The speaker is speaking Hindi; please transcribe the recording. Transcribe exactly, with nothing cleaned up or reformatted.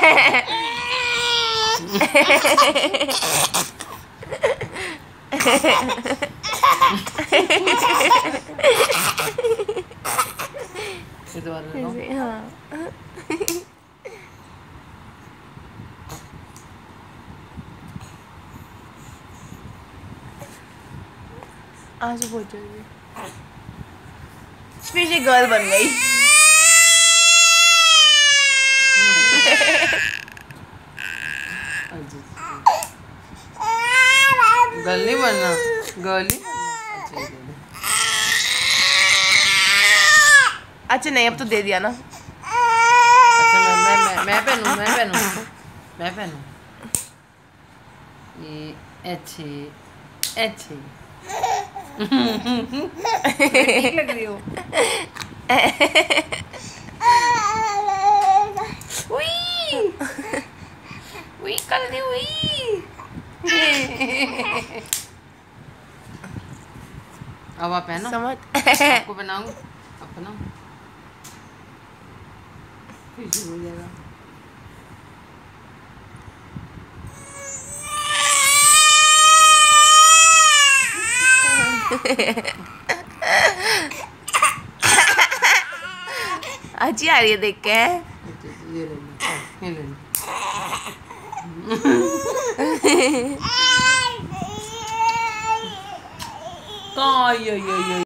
हाँ आंसू पहुंचोगे स्पेशल गर्ल बन गई। गर्ल नहीं बनना, गर्ल ही अच्छा नहीं अब तो दे दिया ना। अच्छा मैं मैं मैं मैं पहनूं मैं पहनूं मैं पहनूं ये अच्छे अच्छे ठीक लग रही हो। उई उई कर दी उई। अब आप पहनो। समझ आपको बनाऊं आप बनाओ फिर शुरू हो जाएगा। अच्छी आ रही है देख के। ये ले लो ये ले लो। कहाँ आई आई आई